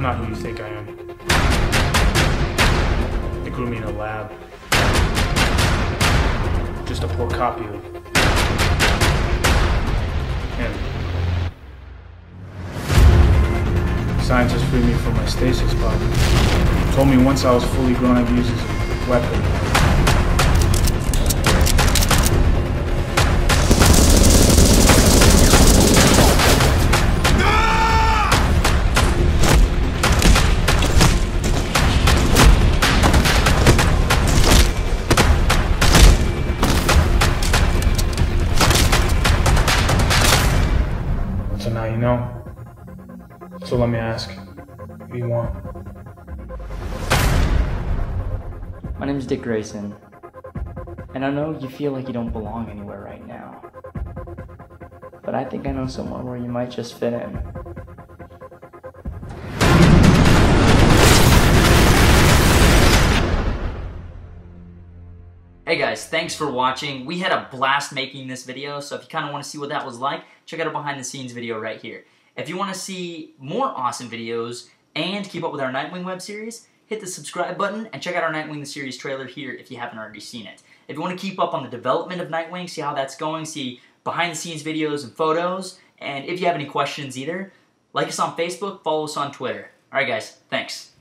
not who you think I am. They grew me in a lab. Just a poor copy of him. Scientists freed me from my stasis pod. Told me once I was fully grown I'd use as a weapon. So now you know. So let me ask, what do you want? My name's Dick Grayson, and I know you feel like you don't belong anywhere right now, but I think I know somewhere where you might just fit in. Hey guys, thanks for watching. We had a blast making this video, so if you kind of want to see what that was like, check out our behind the scenes video right here. If you want to see more awesome videos and keep up with our Nightwing web series, hit the subscribe button and check out our Nightwing the series trailer here if you haven't already seen it. If you want to keep up on the development of Nightwing, see how that's going, see behind the scenes videos and photos, and if you have any questions either, like us on Facebook, follow us on Twitter. Alright guys, thanks.